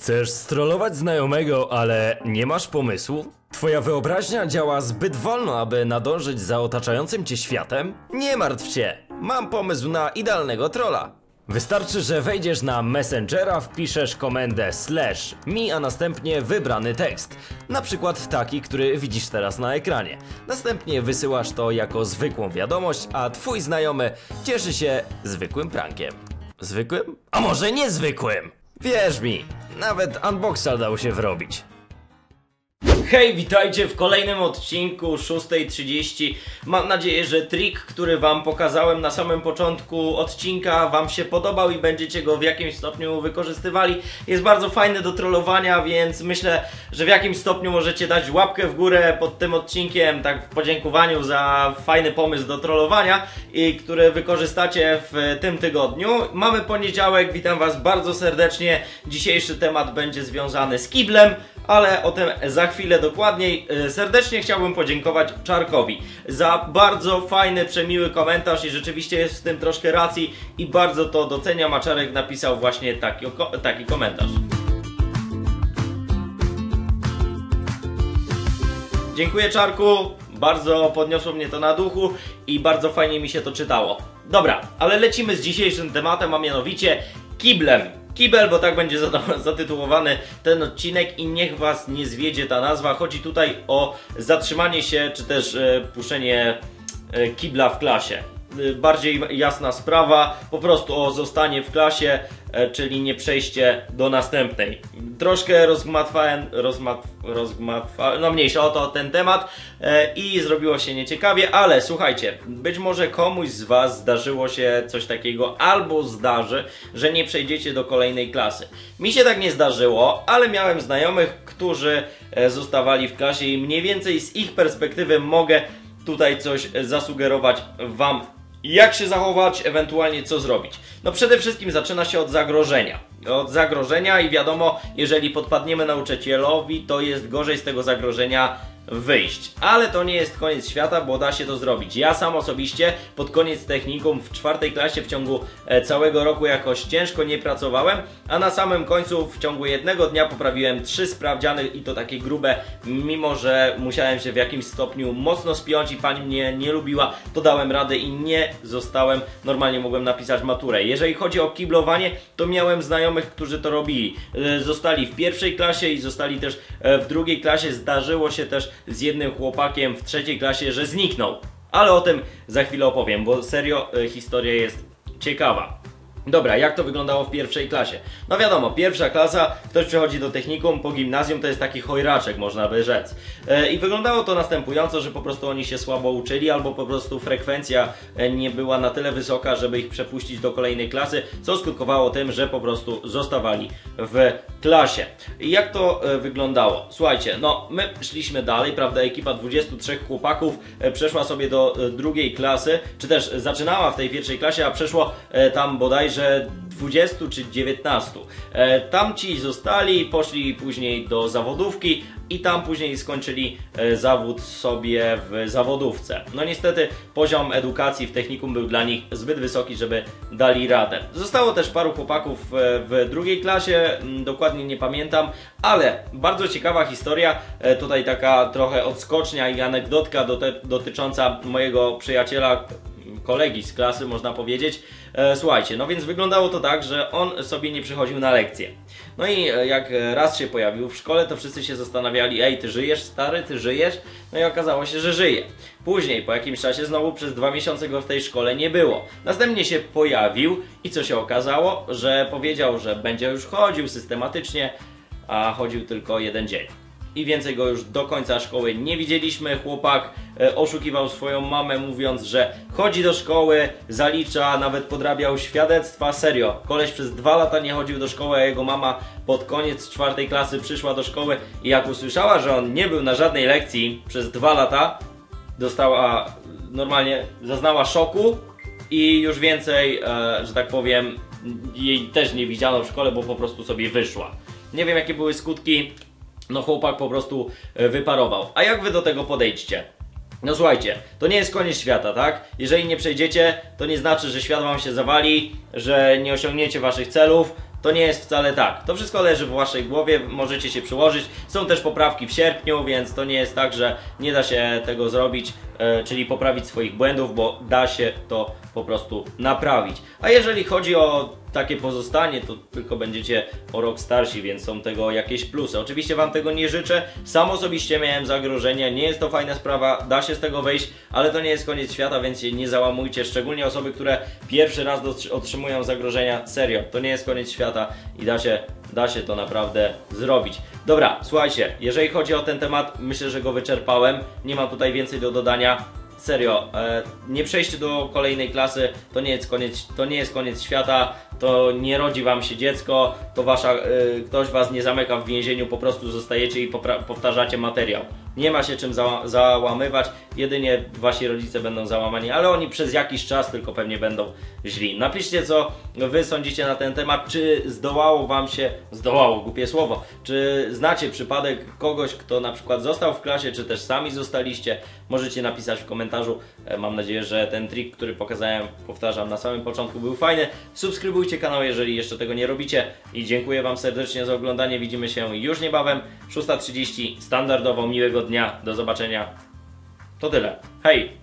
Chcesz strollować znajomego, ale nie masz pomysłu? Twoja wyobraźnia działa zbyt wolno, aby nadążyć za otaczającym cię światem? Nie martw się, mam pomysł na idealnego trolla. Wystarczy, że wejdziesz na Messengera, wpiszesz komendę /me, a następnie wybrany tekst. Na przykład taki, który widzisz teraz na ekranie. Następnie wysyłasz to jako zwykłą wiadomość, a twój znajomy cieszy się zwykłym prankiem. Zwykłym? A może niezwykłym? Wierz mi, nawet unboxa dał się wrobić. Hej, witajcie w kolejnym odcinku 6:30. Mam nadzieję, że trik, który wam pokazałem na samym początku odcinka, wam się podobał i będziecie go w jakimś stopniu wykorzystywali. Jest bardzo fajny do trollowania, więc myślę, że w jakimś stopniu możecie dać łapkę w górę pod tym odcinkiem, tak w podziękowaniu za fajny pomysł do trollowania, który wykorzystacie w tym tygodniu. Mamy poniedziałek, witam was bardzo serdecznie. Dzisiejszy temat będzie związany z kiblem, ale o tym za chwilę dokładniej. Serdecznie chciałbym podziękować Czarkowi za bardzo fajny, przemiły komentarz i rzeczywiście jest w tym troszkę racji i bardzo to doceniam, a Czarek napisał właśnie taki komentarz. Dziękuję, Czarku, bardzo podniosło mnie to na duchu i bardzo fajnie mi się to czytało. Dobra, ale lecimy z dzisiejszym tematem, a mianowicie kiblem. Kibel, bo tak będzie zatytułowany ten odcinek i niech was nie zwiedzie ta nazwa. Chodzi tutaj o zatrzymanie się, czy też puszczenie kibla w klasie. Bardziej jasna sprawa, po prostu o zostanie w klasie, czyli nie przejście do następnej. Troszkę no mniejsza o to ten temat i zrobiło się nieciekawie, ale słuchajcie, być może komuś z was zdarzyło się coś takiego, albo zdarzy, że nie przejdziecie do kolejnej klasy. Mi się tak nie zdarzyło, ale miałem znajomych, którzy zostawali w klasie i mniej więcej z ich perspektywy mogę tutaj coś zasugerować wam, jak się zachować, ewentualnie co zrobić. No przede wszystkim zaczyna się od zagrożenia. Od zagrożenia i wiadomo, jeżeli podpadniemy nauczycielowi, to jest gorzej z tego zagrożenia wyjść. Ale to nie jest koniec świata, bo da się to zrobić. Ja sam osobiście pod koniec technikum w 4. klasie w ciągu całego roku jakoś ciężko nie pracowałem, a na samym końcu w ciągu jednego dnia poprawiłem 3 sprawdziany i to takie grube, mimo że musiałem się w jakimś stopniu mocno spiąć i pani mnie nie lubiła, to dałem radę i nie zostałem, normalnie mogłem napisać maturę. Jeżeli chodzi o kiblowanie, to miałem znajomych, którzy to robili. Zostali w 1. klasie i zostali też w 2. klasie. Zdarzyło się też z jednym chłopakiem w 3. klasie, że zniknął. Ale o tym za chwilę opowiem, bo serio historia jest ciekawa. Dobra, jak to wyglądało w 1. klasie? No wiadomo, 1. klasa, ktoś przychodzi do technikum, po gimnazjum to jest taki chojraczek, można by rzec. I wyglądało to następująco, że po prostu oni się słabo uczyli, albo po prostu frekwencja nie była na tyle wysoka, żeby ich przepuścić do kolejnej klasy, co skutkowało tym, że po prostu zostawali w klasie. I jak to wyglądało? Słuchajcie, no my szliśmy dalej, prawda, ekipa 23 chłopaków przeszła sobie do 2. klasy, czy też zaczynała w tej 1. klasie, a przeszło tam bodajże 20 czy 19. Tamci zostali, poszli później do zawodówki i tam później skończyli zawód sobie w zawodówce. No niestety poziom edukacji w technikum był dla nich zbyt wysoki, żeby dali radę. Zostało też paru chłopaków w 2. klasie, dokładnie nie pamiętam, ale bardzo ciekawa historia, tutaj taka trochę odskocznia i anegdotka dotycząca mojego przyjaciela, kolegi z klasy, można powiedzieć. Słuchajcie, no więc wyglądało to tak, że on sobie nie przychodził na lekcje. No i jak raz się pojawił w szkole, to wszyscy się zastanawiali: ej, ty żyjesz, stary, ty żyjesz? No i okazało się, że żyje. Później, po jakimś czasie, znowu przez 2 miesiące go w tej szkole nie było. Następnie się pojawił i co się okazało? Że powiedział, że będzie już chodził systematycznie, a chodził tylko 1 dzień. I więcej go już do końca szkoły nie widzieliśmy. Chłopak oszukiwał swoją mamę, mówiąc, że chodzi do szkoły, zalicza, nawet podrabiał świadectwa. Serio, koleś przez 2 lata nie chodził do szkoły, a jego mama pod koniec 4. klasy przyszła do szkoły i jak usłyszała, że on nie był na żadnej lekcji przez 2 lata, dostała, normalnie zaznała szoku i już więcej, że tak powiem, jej też nie widziano w szkole, bo po prostu sobie wyszła. Nie wiem, jakie były skutki. No chłopak po prostu wyparował. A jak wy do tego podejdźcie? No słuchajcie, to nie jest koniec świata, tak? Jeżeli nie przejdziecie, to nie znaczy, że świat wam się zawali, że nie osiągniecie waszych celów. to nie jest wcale tak. To wszystko leży w waszej głowie, możecie się przyłożyć. Są też poprawki w sierpniu, więc to nie jest tak, że nie da się tego zrobić, czyli poprawić swoich błędów, bo da się to po prostu naprawić. A jeżeli chodzi o takie pozostanie, to tylko będziecie o rok starsi, więc są tego jakieś plusy. Oczywiście wam tego nie życzę, sam osobiście miałem zagrożenia, nie jest to fajna sprawa, da się z tego wyjść, ale to nie jest koniec świata, więc się nie załamujcie, szczególnie osoby, które pierwszy raz otrzymują zagrożenia, serio, to nie jest koniec świata i da się to naprawdę zrobić. Dobra, słuchajcie, jeżeli chodzi o ten temat, myślę, że go wyczerpałem, nie mam tutaj więcej do dodania. Serio, nie przejście do kolejnej klasy to nie jest koniec świata, to nie rodzi wam się dziecko, to ktoś was nie zamyka w więzieniu, po prostu zostajecie i powtarzacie materiał. Nie ma się czym załamywać, jedynie wasi rodzice będą załamani, ale oni przez jakiś czas tylko pewnie będą źli. Napiszcie, co wy sądzicie na ten temat, czy zdołało, głupie słowo, czy znacie przypadek kogoś, kto na przykład został w klasie, czy też sami zostaliście, możecie napisać w komentarzu. Mam nadzieję, że ten trik, który pokazałem, powtarzam, na samym początku był fajny. Subskrybujcie kanał, jeżeli jeszcze tego nie robicie i dziękuję wam serdecznie za oglądanie, widzimy się już niebawem, 6:30 standardowo, miłego dnia, do zobaczenia, to tyle, hej!